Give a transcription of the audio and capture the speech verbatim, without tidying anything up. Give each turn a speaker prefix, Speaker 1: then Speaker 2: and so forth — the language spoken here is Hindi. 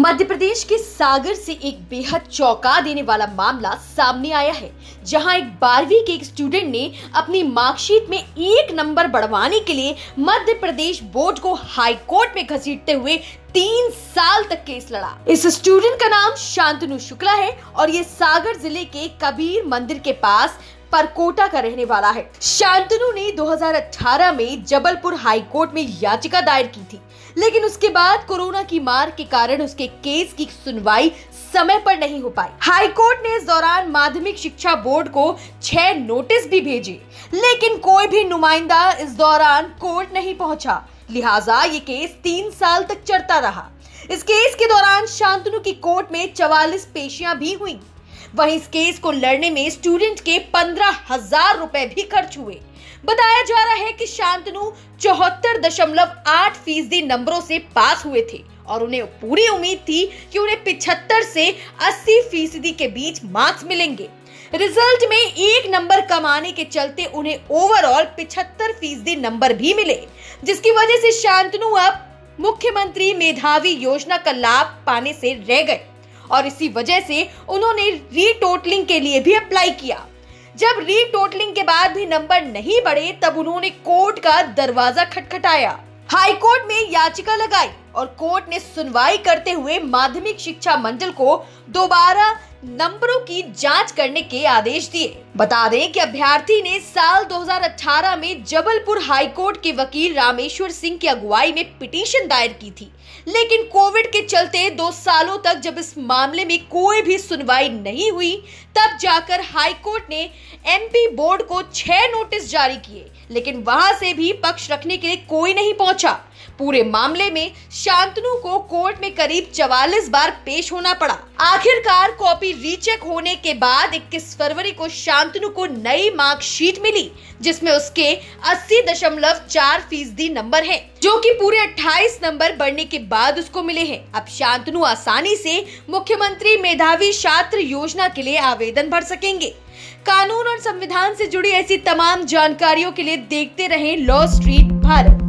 Speaker 1: मध्य प्रदेश के सागर से एक बेहद चौंका देने वाला मामला सामने आया है, जहां एक बारहवीं के एक स्टूडेंट ने अपनी मार्कशीट में एक नंबर बढ़वाने के लिए मध्य प्रदेश बोर्ड को हाई कोर्ट में घसीटते हुए तीन साल तक केस लड़ा। इस स्टूडेंट का नाम शांतनु शुक्ला है और ये सागर जिले के कबीर मंदिर के पास परकोटा का रहने वाला है। शांतनु ने दो हज़ार अठारह में जबलपुर हाई कोर्ट में याचिका दायर की थी, लेकिन उसके बाद कोरोना की मार के कारण उसके केस की सुनवाई समय पर नहीं हो पाई। हाई कोर्ट ने इस दौरान माध्यमिक शिक्षा बोर्ड को छह नोटिस भी भेजे, लेकिन कोई भी नुमाइंदा इस दौरान कोर्ट नहीं पहुंचा। लिहाजा ये केस तीन साल तक चलता रहा। इस केस के दौरान शांतनु की कोर्ट में चवालीस पेशियां भी हुई। वहीं इस केस को लड़ने में स्टूडेंट के पंद्रह हजार रुपए भी खर्च हुए। बताया जा रहा है कि शांतनु चौहत्तर दशमलव आठ फीसदी नंबरों से पास हुए थे और उन्हें पूरी उम्मीद थी कि उन्हें पिछहत्तर से अस्सी फीसदी के बीच मार्क्स मिलेंगे। रिजल्ट में एक नंबर कम आने के चलते उन्हें ओवरऑल पिछहत्तर फीसदी नंबर भी मिले, जिसकी वजह से शांतनु अब मुख्यमंत्री मेधावी योजना का लाभ पाने से रह गए और इसी वजह से उन्होंने रीटोटलिंग के लिए भी अप्लाई किया। जब रीटोटलिंग के बाद भी नंबर नहीं बढ़े, तब उन्होंने कोर्ट का दरवाजा खटखटाया। हाई कोर्ट में याचिका लगाई और कोर्ट ने सुनवाई करते हुए माध्यमिक शिक्षा मंडल को दोबारा नंबरों की जांच करने के आदेश दिए। बता दें कि अभ्यर्थी ने साल दो हज़ार अठारह में जबलपुर हाई कोर्ट के वकील रामेश्वर सिंह की अगुवाई में पिटीशन दायर की थी, लेकिन कोविड के चलते दो सालों तक जब इस मामले में कोई भी सुनवाई नहीं हुई, तब जाकर हाई कोर्ट ने एमपी बोर्ड को छह नोटिस जारी किए, लेकिन वहां से भी पक्ष रखने के लिए कोई नहीं पहुंचा। पूरे मामले में शांतनु को कोर्ट में करीब चवालीस बार पेश होना पड़ा। आखिरकार कॉपी रीचेक होने के बाद इक्कीस फरवरी को शांतनु को नई मार्कशीट मिली, जिसमें उसके अस्सी दशमलव चार फीसदी नंबर हैं, जो कि पूरे अट्ठाईस नंबर बढ़ने के बाद उसको मिले हैं। अब शांतनु आसानी से मुख्यमंत्री मेधावी छात्र योजना के लिए आवेदन भर सकेंगे। कानून और संविधान से जुड़ी ऐसी तमाम जानकारियों के लिए देखते रहें लॉ स्ट्रीट भारत।